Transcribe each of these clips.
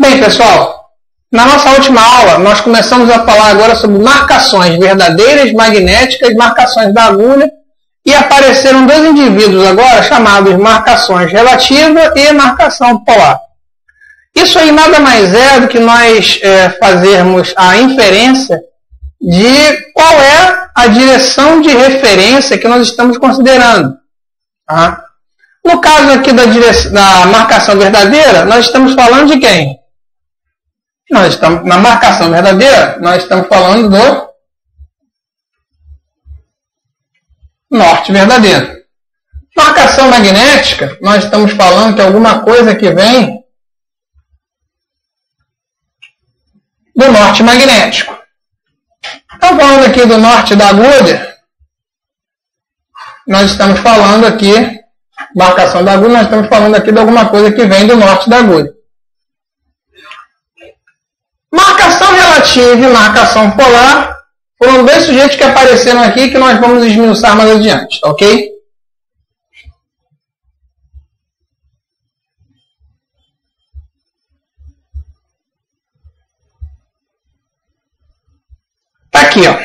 Bem, pessoal, na nossa última aula, nós começamos a falar agora sobre marcações verdadeiras, magnéticas, marcações da agulha, e apareceram dois indivíduos agora chamados marcações relativa e marcação polar. Isso aí nada mais é do que nós fazermos a inferência de qual é a direção de referência que nós estamos considerando. Tá? No caso aqui da marcação verdadeira, nós estamos falando de quem? Na marcação verdadeira, nós estamos falando do norte verdadeiro. Marcação magnética, nós estamos falando de alguma coisa que vem do norte magnético. Então, falando aqui do norte da agulha, nós estamos falando aqui, marcação da agulha, nós estamos falando aqui de alguma coisa que vem do norte da agulha. Marcação relativa e marcação polar foram dois sujeitos que apareceram aqui que nós vamos esmiuçar mais adiante, ok? Está aqui, ó.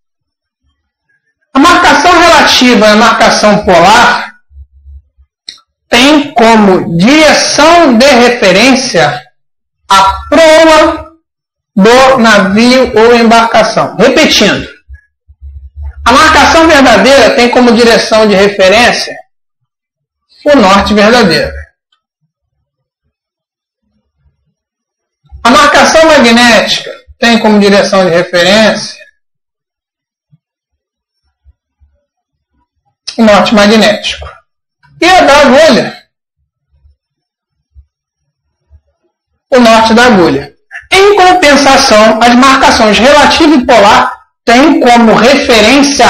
A marcação relativa e a marcação polar tem como direção de referência a proa do navio ou embarcação. Repetindo, a marcação verdadeira tem como direção de referência o norte verdadeiro. A marcação magnética tem como direção de referência o norte magnético. E a da agulha, o norte da agulha. Em compensação, as marcações relativa e polar têm como referência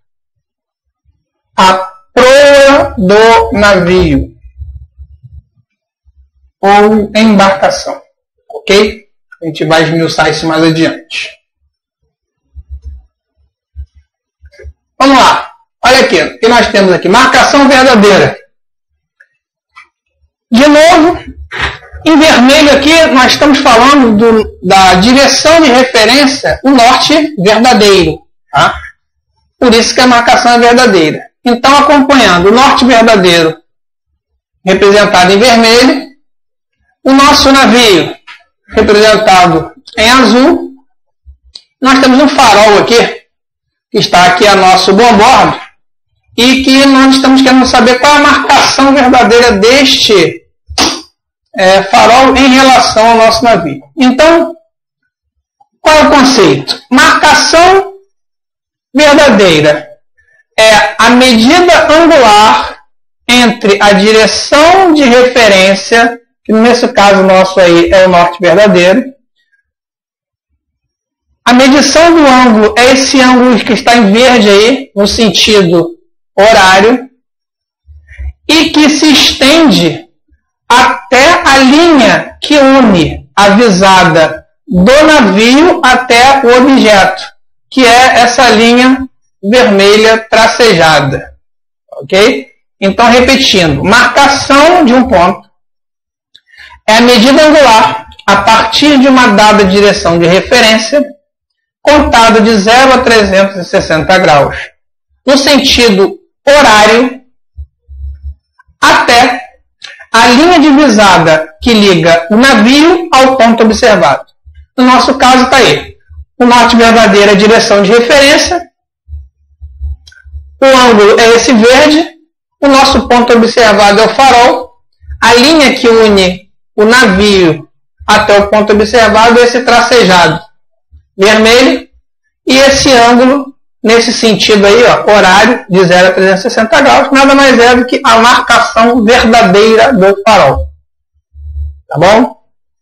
a proa do navio ou embarcação. Ok? A gente vai esmiuçar isso mais adiante. Vamos lá. Olha aqui. O que nós temos aqui? Marcação verdadeira. De novo, em vermelho aqui, nós estamos falando da direção de referência, o norte verdadeiro. Tá? Por isso que a marcação é verdadeira. Então, acompanhando o norte verdadeiro, representado em vermelho, o nosso navio, representado em azul, nós temos um farol aqui, que está aqui a nosso bombordo, e que nós estamos querendo saber qual é a marcação verdadeira deste farol em relação ao nosso navio. Então, qual é o conceito? Marcação verdadeira é a medida angular entre a direção de referência, que nesse caso nosso aí é o norte verdadeiro. A medição do ângulo é esse ângulo que está em verde aí, no sentido horário, e que se estende até a linha que une a visada do navio até o objeto, que é essa linha vermelha tracejada. Ok? Então, repetindo, marcação de um ponto é a medida angular a partir de uma dada direção de referência, contada de 0 a 360 graus, no sentido horário, até a linha divisada que liga o navio ao ponto observado. No nosso caso está aí. O norte verdadeiro é a direção de referência. O ângulo é esse verde. O nosso ponto observado é o farol. A linha que une o navio até o ponto observado é esse tracejado vermelho. E esse ângulo, nesse sentido aí, ó, horário, de 0 a 360 graus, nada mais é do que a marcação verdadeira do farol. Tá bom?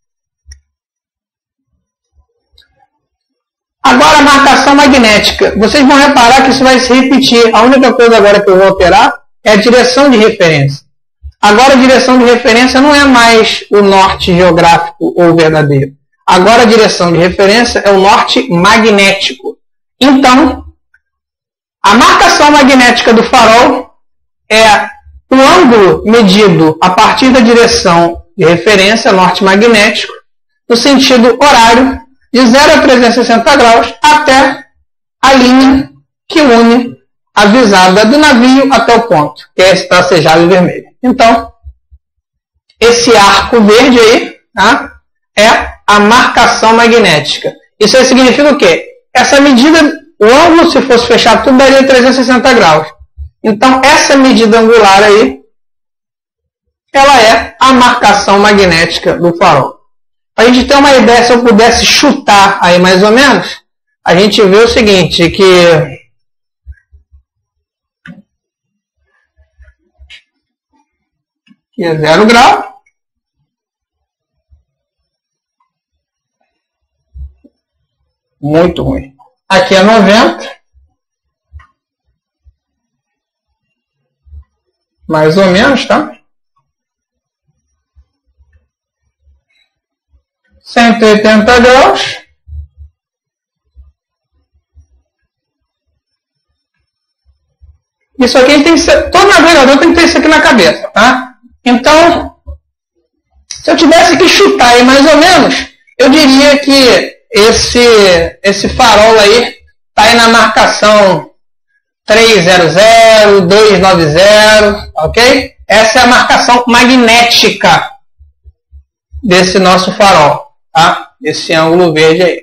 Agora a marcação magnética. Vocês vão reparar que isso vai se repetir. A única coisa agora que eu vou alterar é a direção de referência. Agora a direção de referência não é mais o norte geográfico ou verdadeiro. Agora a direção de referência é o norte magnético. Então, a marcação magnética do farol é o ângulo medido a partir da direção de referência, norte magnético, no sentido horário, de 0 a 360 graus, até a linha que une a visada do navio até o ponto, que é esse tracejado vermelho. Então, esse arco verde aí, tá, é a marcação magnética. Isso aí significa o quê? Essa medida, o ângulo, se fosse fechado tudo, daria 360 graus. Então, essa medida angular aí, ela é a marcação magnética do farol. Para a gente ter uma ideia, se eu pudesse chutar aí mais ou menos, a gente vê o seguinte, que aqui é 0 grau. Muito ruim. Aqui é 90. Mais ou menos, tá? 180 graus. Isso aqui tem que ser, todo navegador tem que ter isso aqui na cabeça, tá? Então, se eu tivesse que chutar aí mais ou menos, eu diria que esse farol aí está aí na marcação 300, 290, ok? Essa é a marcação magnética desse nosso farol, tá? Esse ângulo verde aí.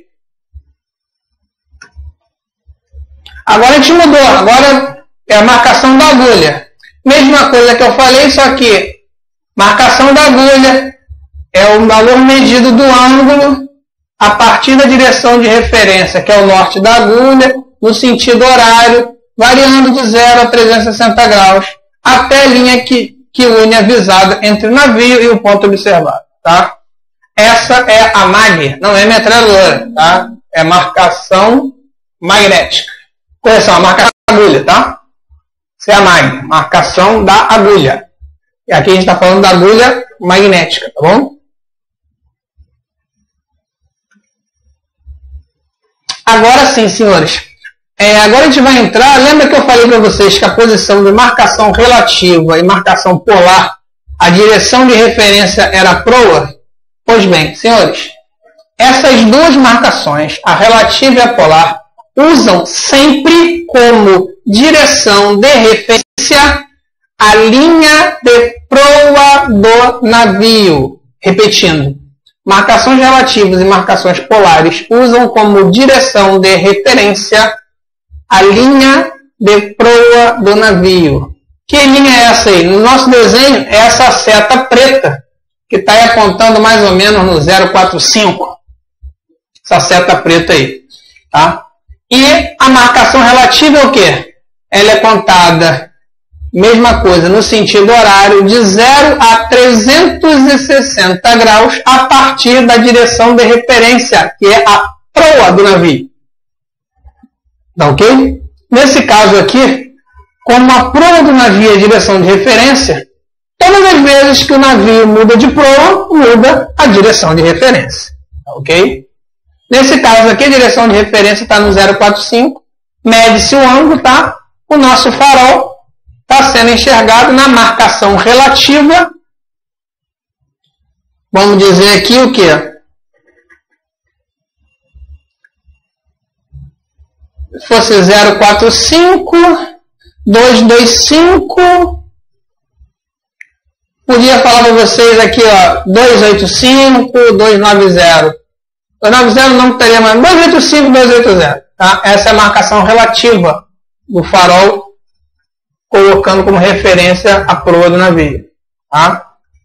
Agora a gente mudou, agora é a marcação da agulha. Mesma coisa que eu falei, só que marcação da agulha é o valor medido do ângulo a partir da direção de referência, que é o norte da agulha, no sentido horário, variando de 0 a 360 graus, até a linha que une a visada entre o navio e o ponto observado. Tá? Essa é a MAG, não é metralhadora, tá? É marcação magnética. Correção, a marcação da agulha, tá? Essa é a MAG, marcação da agulha. E aqui a gente está falando da agulha magnética, tá bom? Agora sim, senhores. Agora a gente vai entrar, lembra que eu falei para vocês que a posição de marcação relativa e marcação polar, a direção de referência era a proa? Pois bem, senhores, essas duas marcações, a relativa e a polar, usam sempre como direção de referência a linha de proa do navio. Repetindo, marcações relativas e marcações polares usam como direção de referência a linha de proa do navio. Que linha é essa aí? No nosso desenho é essa seta preta, que está apontando mais ou menos no 045. Essa seta preta aí. Tá? E a marcação relativa é o quê? Ela é apontada, mesma coisa, no sentido horário, de 0 a 360 graus a partir da direção de referência, que é a proa do navio. Tá ok? Nesse caso aqui, como a proa do navio é a direção de referência, todas as vezes que o navio muda de proa, muda a direção de referência. Tá ok? Nesse caso aqui, a direção de referência está no 045, mede-se o ângulo, tá? O nosso farol está sendo enxergado na marcação relativa. Vamos dizer aqui o quê? Se fosse 045, 225, podia falar para vocês aqui, ó, 285, 290. 290 não teria mais, 285, 280. Tá? Essa é a marcação relativa do farol, colocando como referência a proa do navio. Tá?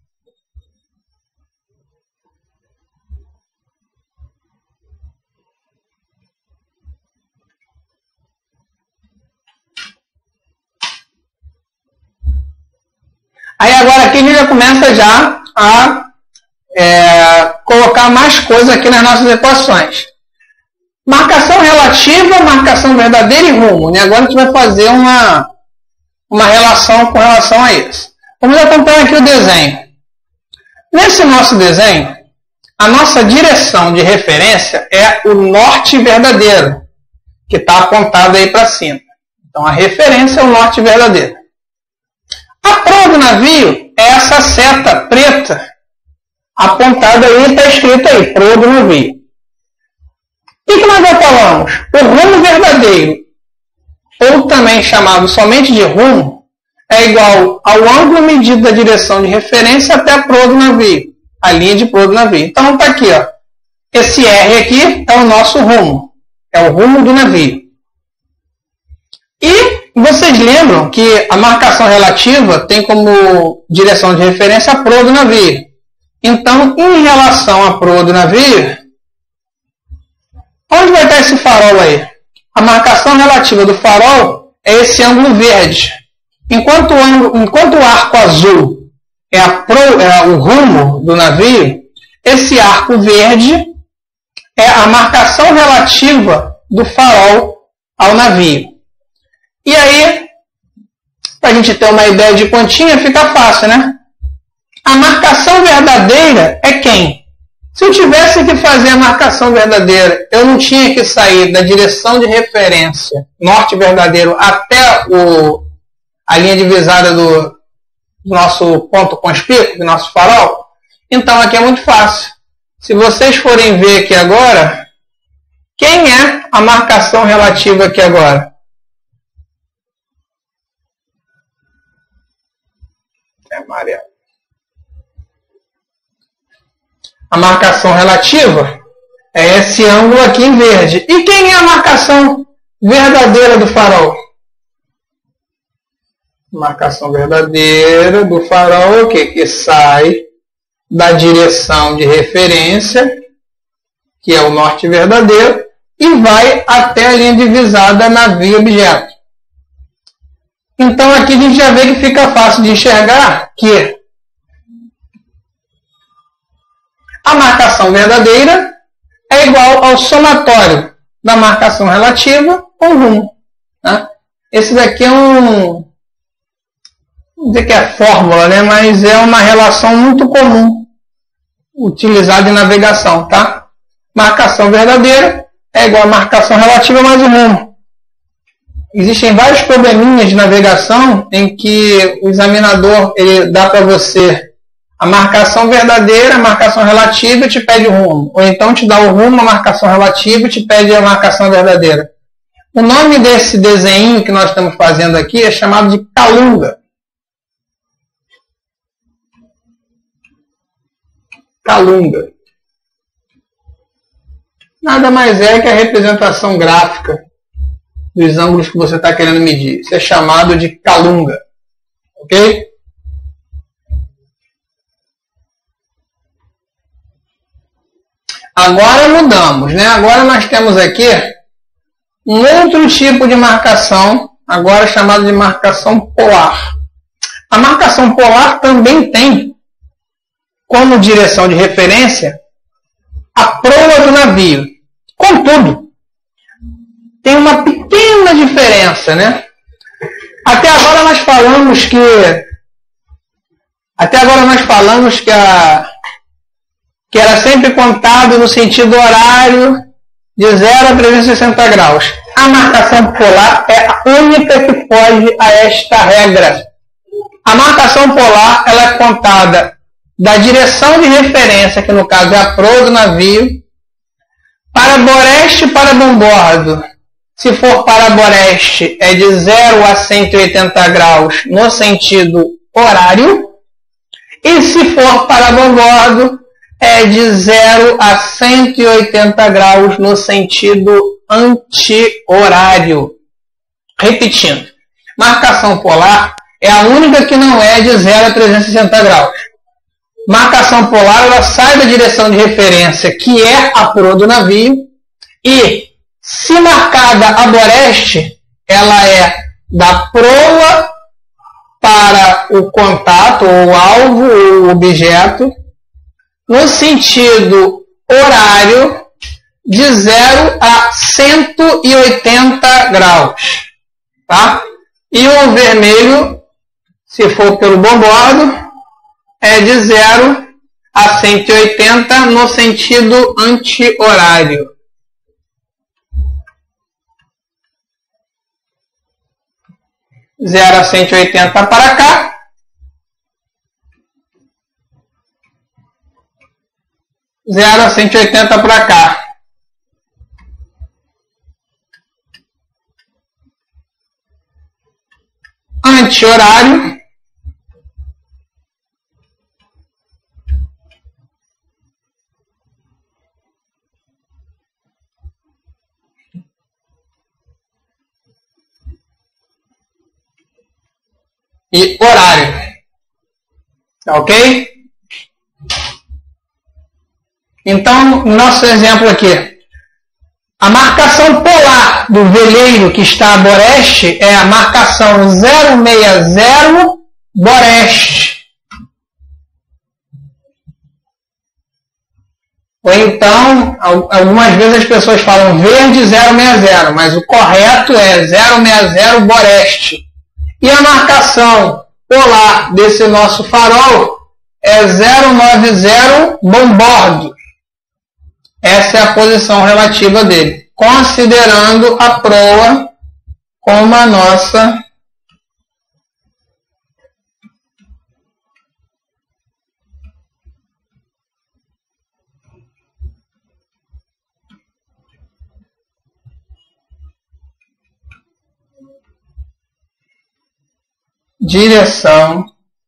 Aí agora aqui a gente já começa já a colocar mais coisas aqui nas nossas equações. Marcação relativa, marcação verdadeira e rumo. Né? Agora a gente vai fazer uma relação com relação a isso. Vamos acompanhar aqui o desenho. Nesse nosso desenho, a nossa direção de referência é o norte verdadeiro, que está apontado aí para cima. Então a referência é o norte verdadeiro. A proa do navio é essa seta preta apontado aí, está escrito aí, proa do navio. O que nós já falamos? O rumo verdadeiro, ou também chamado somente de rumo, é igual ao ângulo medido da direção de referência até a proa do navio, a linha de proa do navio. Então está aqui, ó. Esse R aqui é o nosso rumo, é o rumo do navio. E vocês lembram que a marcação relativa tem como direção de referência a proa do navio. Então, em relação à proa do navio, onde vai estar esse farol aí? A marcação relativa do farol é esse ângulo verde. Enquanto o arco azul é o rumo do navio, esse arco verde é a marcação relativa do farol ao navio. E aí, para a gente ter uma ideia de quantia, fica fácil, né? A marcação verdadeira é quem? Se eu tivesse que fazer a marcação verdadeira, eu não tinha que sair da direção de referência norte verdadeiro até a linha divisada do nosso ponto conspícuo, do nosso farol? Então aqui é muito fácil. Se vocês forem ver aqui agora, quem é a marcação relativa aqui agora? É amarelo. A marcação relativa é esse ângulo aqui em verde. E quem é a marcação verdadeira do farol? Marcação verdadeira do farol é o quê? Que sai da direção de referência, que é o norte verdadeiro, e vai até a linha divisada navio-objeto. Então aqui a gente já vê que fica fácil de enxergar que a marcação verdadeira é igual ao somatório da marcação relativa com rumo. Né? Esse daqui é não dizer que é fórmula, né? Mas é uma relação muito comum utilizada em navegação. Tá? Marcação verdadeira é igual a marcação relativa mais o rumo. Existem vários probleminhas de navegação em que o examinador ele dá para você a marcação verdadeira, a marcação relativa e te pede o rumo. Ou então te dá o rumo, a marcação relativa e te pede a marcação verdadeira. O nome desse desenho que nós estamos fazendo aqui é chamado de calunga. Calunga. Nada mais é que a representação gráfica dos ângulos que você está querendo medir. Isso é chamado de calunga. Ok? Agora mudamos, né? Agora nós temos aqui um outro tipo de marcação, agora chamado de marcação polar. A marcação polar também tem como direção de referência a proa do navio. Contudo, tem uma pequena diferença, né? Até agora nós falamos que era sempre contado no sentido horário de 0 a 360 graus. A marcação polar é a única que foge a esta regra. A marcação polar ela é contada da direção de referência, que no caso é a proa do navio, para boreste e para bombordo. Se for para boreste, é de 0 a 180 graus no sentido horário. E se for para bombordo, é de 0 a 180 graus no sentido anti-horário. Repetindo, marcação polar é a única que não é de 0 a 360 graus. Marcação polar ela sai da direção de referência, que é a proa do navio, e se marcada a boreste, ela é da proa para o contato, ou o alvo, ou o objeto, no sentido horário de 0 a 180 graus. Tá? E o vermelho, se for pelo bombordo, é de 0 a 180 no sentido anti-horário. Zero a 180 para cá. 0 a 180 para cá. Anti-horário. E horário. Ok? Então, nosso exemplo aqui. A marcação polar do veleiro que está a boreste é a marcação 060 boreste. Ou então, algumas vezes as pessoas falam verde 060, mas o correto é 060 boreste. E a marcação polar desse nosso farol é 090 bombordo. Essa é a posição relativa dele, considerando a proa como a nossa direção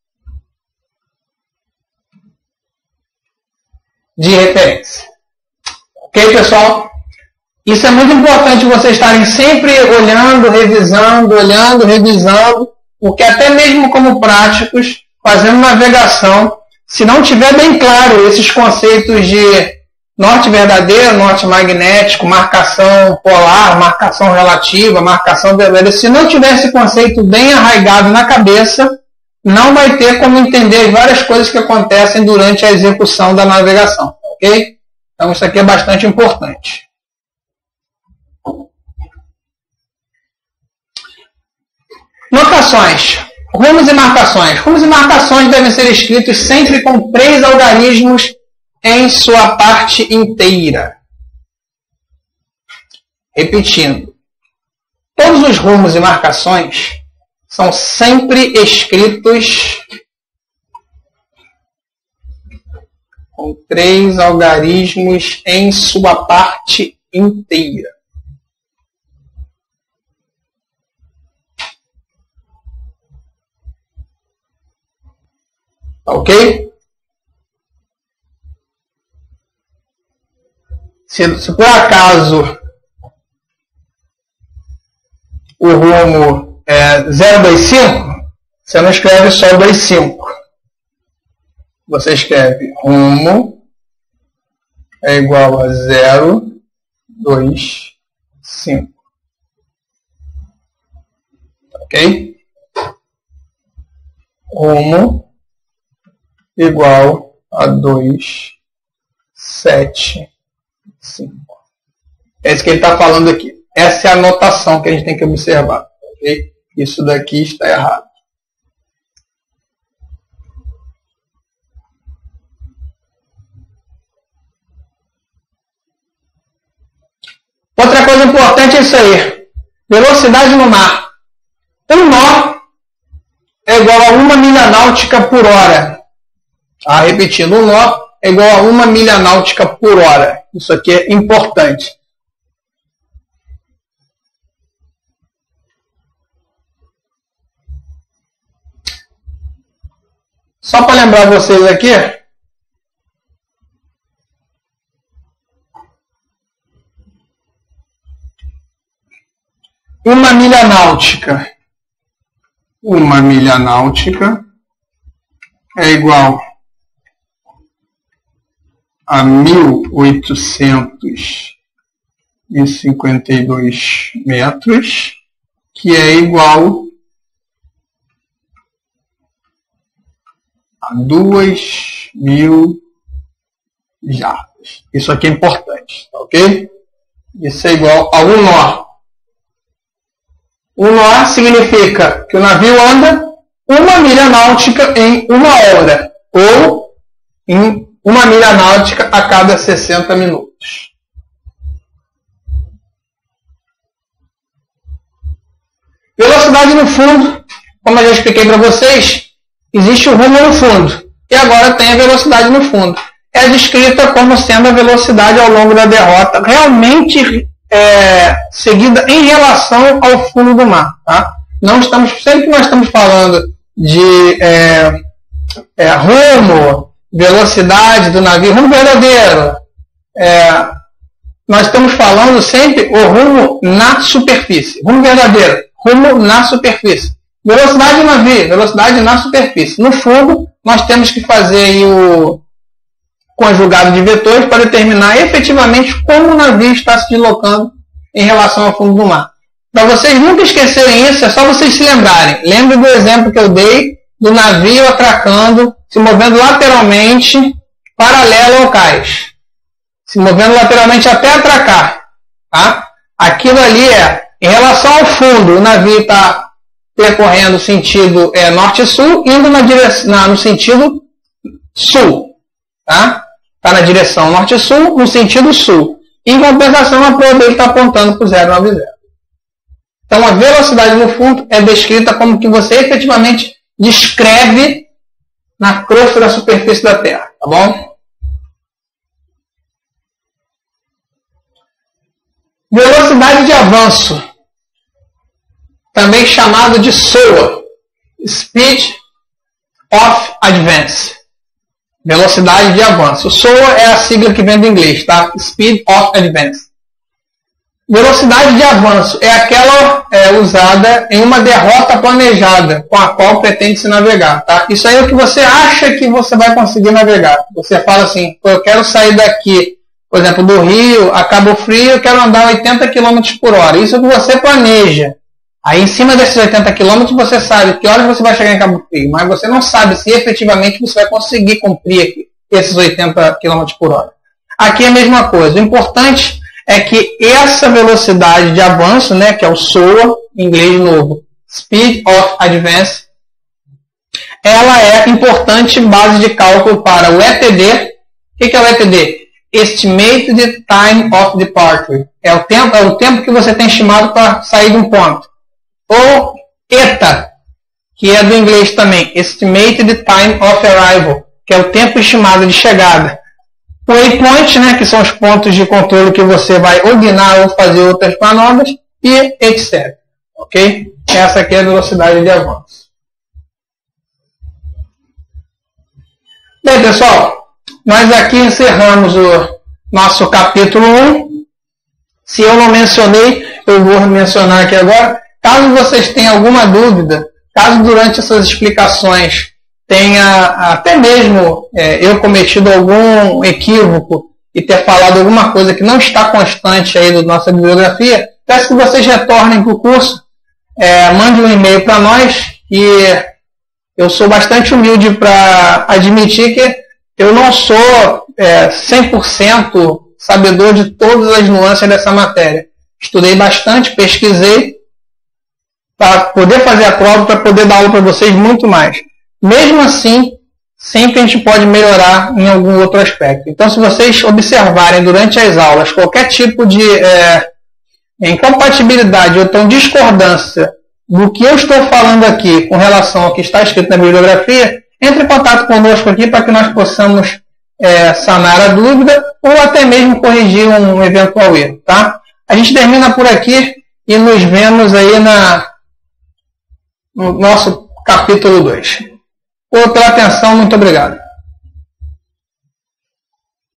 de referência. Ok, pessoal? Isso é muito importante vocês estarem sempre olhando, revisando, porque até mesmo como práticos, fazendo navegação, se não tiver bem claro esses conceitos de norte verdadeiro, norte magnético, marcação polar, marcação relativa, marcação verdadeira, se não tiver esse conceito bem arraigado na cabeça, não vai ter como entender várias coisas que acontecem durante a execução da navegação, ok? Então isso aqui é bastante importante. Notações. Rumos e marcações. Rumos e marcações devem ser escritos sempre com 3 algarismos em sua parte inteira. Repetindo. Todos os rumos e marcações são sempre escritos com 3 algarismos em sua parte inteira. Ok? Se por acaso o rumo é 025, você não escreve só o 25. Você escreve rumo é igual a 0, 2, 5. Ok? Rumo igual a 2, 7, 5. É isso que ele está falando aqui. Essa é a notação que a gente tem que observar. Ok? Isso daqui está errado. Outra coisa importante é isso aí. Velocidade no mar. Um nó é igual a 1 milha náutica por hora. Repetindo, um nó é igual a 1 milha náutica por hora. Isso aqui é importante. Só para lembrar vocês aqui, uma milha náutica é igual a 1.852 metros, que é igual a 2.000 jardas. Isso aqui é importante, tá ok? Isso é igual a um nó. Um nó significa que o navio anda 1 milha náutica em 1 hora, ou em 1 milha náutica a cada 60 minutos. Velocidade no fundo, como eu já expliquei para vocês, existe o rumo no fundo. E agora tem a velocidade no fundo. é descrita como sendo a velocidade ao longo da derrota, realmente seguida em relação ao fundo do mar. Tá? Sempre que nós estamos falando de rumo, velocidade do navio, rumo verdadeiro, nós estamos falando sempre o rumo na superfície. Rumo verdadeiro, rumo na superfície. Velocidade do navio, velocidade na superfície. No fundo, nós temos que fazer aí o conjugado de vetores para determinar efetivamente como o navio está se deslocando em relação ao fundo do mar. Para vocês nunca esquecerem isso, é só vocês se lembrarem. Lembre do exemplo que eu dei do navio atracando, se movendo lateralmente, paralelo ao cais. Se movendo lateralmente até atracar. Tá? Aquilo ali em relação ao fundo, o navio está percorrendo o sentido norte-sul, indo no sentido sul. Tá? Está na direção norte-sul, no sentido sul. Em compensação, a proa dele está apontando para o 090. Então, a velocidade no fundo é descrita como que você efetivamente descreve na crosta da superfície da Terra. Tá bom? Velocidade de avanço, também chamado de SOA, Speed of Advance, velocidade de avanço. SOA é a sigla que vem do inglês, tá? Speed of Advance. Velocidade de avanço é aquela usada em uma derrota planejada com a qual pretende-se navegar, tá? Isso aí é o que você acha que você vai conseguir navegar. Você fala assim, eu quero sair daqui, por exemplo, do Rio a Cabo Frio, eu quero andar 80 km por hora. Isso é o que você planeja. Aí, em cima desses 80 km, você sabe que horas você vai chegar em Cabo Frio, mas você não sabe se efetivamente você vai conseguir cumprir esses 80 km por hora. Aqui é a mesma coisa. O importante é que essa velocidade de avanço, né, que é o SOA, em inglês novo, Speed of Advance, ela é importante base de cálculo para o ETD. O que é o ETD? Estimated Time of Departure. É o tempo que você tem estimado para sair de um ponto. Ou ETA, que é do inglês também, Estimated Time of Arrival, que é o tempo estimado de chegada. Waypoint, né, que são os pontos de controle que você vai ou guiar ou fazer outras manobras, e etc. Ok? Essa aqui é a velocidade de avanço. Bem, pessoal, nós aqui encerramos o nosso capítulo 1. Se eu não mencionei, eu vou mencionar aqui agora. Caso vocês tenham alguma dúvida, caso durante essas explicações tenha até mesmo eu cometido algum equívoco e ter falado alguma coisa que não está constante aí da nossa bibliografia, peço que vocês retornem para o curso, mande um e-mail para nós, e eu sou bastante humilde para admitir que eu não sou 100% sabedor de todas as nuances dessa matéria. Estudei bastante, pesquisei, para poder fazer a prova, para poder dar aula para vocês muito mais. Mesmo assim, sempre a gente pode melhorar em algum outro aspecto. Então, se vocês observarem durante as aulas qualquer tipo de incompatibilidade ou então discordância do que eu estou falando aqui com relação ao que está escrito na bibliografia, entre em contato conosco aqui para que nós possamos sanar a dúvida ou até mesmo corrigir um eventual erro. Tá? A gente termina por aqui e nos vemos aí no nosso capítulo 2. Pela atenção, muito obrigado.